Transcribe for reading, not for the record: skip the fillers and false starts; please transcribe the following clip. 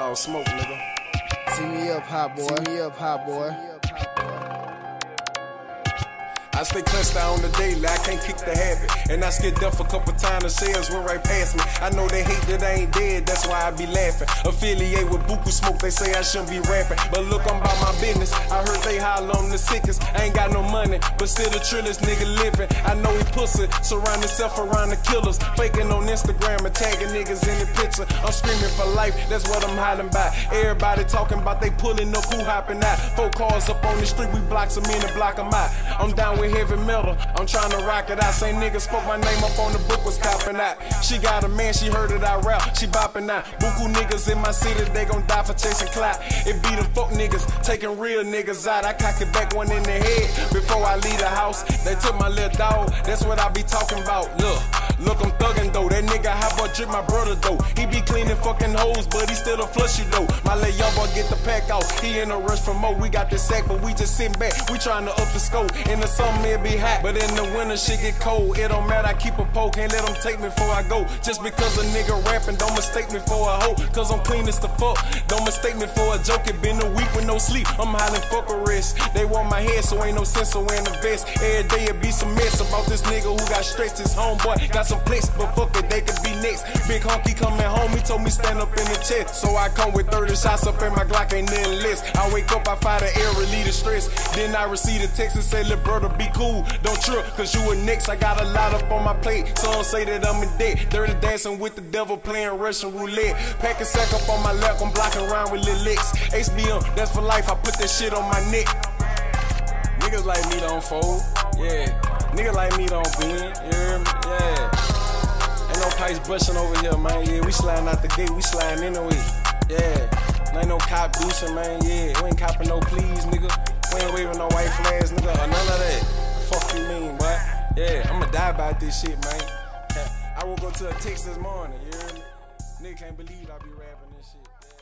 all smoke, nigga. Tee me up, hot boy. Tee me up, hot boy. I stay clutched out on the daily, I can't kick the habit. And I skid death a couple times, the shells went right past me. I know they hate that I ain't dead, that's why I be laughing. Affiliate with Buku Smoke, they say I shouldn't be rapping. But look, I'm about my business, I heard they holler on the sickest. I ain't got no money, but still the trillest nigga living. I know he pussy, surround himself around the killers. Faking on Instagram and tagging niggas in the picture. I'm screaming for life, that's what I'm hiding by. Everybody talking about they pulling up, who hopping out. 4 cars up on the street, we block some in and block them out. I'm down with heavy metal, I'm trying to rock it out. Same nigga spoke my name up on the book, was copping out. She got a man, she heard it, I rap, she bopping out. Buku niggas in my city, they gon' die for chasing clout. It be them fuck niggas, taking real niggas out. I cock it back one in the head, before I leave the house. They took my little dog, that's what I be talking about. Look, I'm thuggin' though, that nigga hot boy drip my brother though. He be cleaning fucking hoes, but he still a flush you though. My little young boy get the pack out, he in a rush for more. We got the sack, but we just sitting back, we trying to up the scope. In the summer it be hot, but in the winter shit get cold. It don't matter, I keep a pole, can't let them take me before I go. Just because a nigga rapping, don't mistake me for a hoe, cause I'm clean as the fuck. Don't mistake me for a joke, it been a week with no sleep. I'm hollering fuck arrest. They want my head, so ain't no sense of wearing a vest. Every day it be some mess about this nigga who got stretched. His homeboy got some place, but fuck it, they could be next. Big honky coming home, he told me stand up in the chest. So I come with 30 shots up in my Glock, ain't nothing less. I wake up, I find the air, relieve the stress. Then I receive the text and say, little brother, be cool, don't trip, cause you a next. I got a lot up on my plate, some say that I'm in debt. Dirty dancing with the devil, playing Russian roulette. Pack a sack up on my lap, I'm blocking around with Lil X. HBM, that's for life, I put that shit on my neck. Niggas like me don't fold, yeah. Niggas like me don't bend, yeah. Ain't no pipes busting over here, man, yeah. We sliding out the gate, we sliding anyway, yeah. Ain't no cop boosting, man, yeah. We ain't copping no please, nigga. We ain't waving no white flags, nigga, or none of that. Fuck you mean, boy? Yeah, I'ma die about this shit, man. I woke up to a text this morning, you hear me? Nigga can't believe I be rapping this shit. Yeah.